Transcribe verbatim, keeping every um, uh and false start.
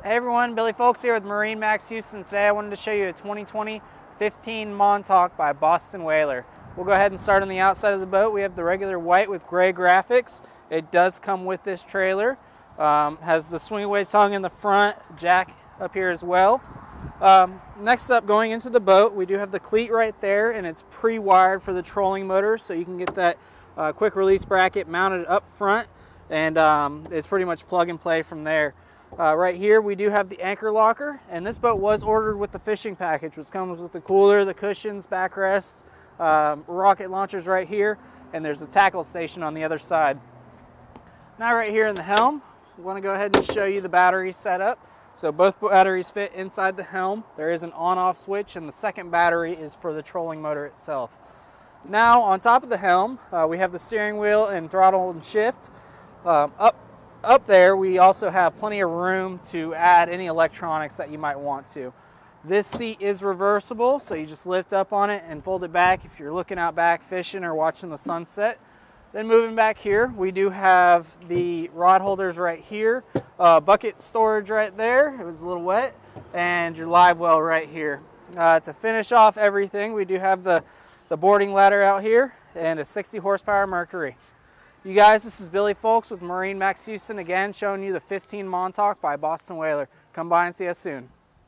Hey everyone, Billy Folks here with MarineMax Houston. Today I wanted to show you a twenty twenty fifteen Montauk by Boston Whaler. We'll go ahead and start on the outside of the boat. We have the regular white with gray graphics. It does come with this trailer. Um, has the swing away tongue in the front, jack up here as well. Um, next up, going into the boat, we do have the cleat right there, and it's pre-wired for the trolling motor, so you can get that uh, quick release bracket mounted up front, and um, it's pretty much plug and play from there. Uh, right here we do have the anchor locker, and this boat was ordered with the fishing package, which comes with the cooler, the cushions, backrests, um, rocket launchers right here, and there's a tackle station on the other side. Now right here in the helm, we want to go ahead and show you the battery setup. So both batteries fit inside the helm. There is an on-off switch, and the second battery is for the trolling motor itself. Now on top of the helm, uh, we have the steering wheel and throttle and shift. Um, up Up there, we also have plenty of room to add any electronics that you might want to. This seat is reversible, so you just lift up on it and fold it back if you're looking out back fishing or watching the sunset. Then moving back here, we do have the rod holders right here, uh, bucket storage right there, it was a little wet, and your live well right here. Uh, to finish off everything, we do have the, the boarding ladder out here and a sixty horsepower Mercury. You guys, this is Billy Folks with MarineMax Houston, again showing you the fifteen Montauk by Boston Whaler. Come by and see us soon.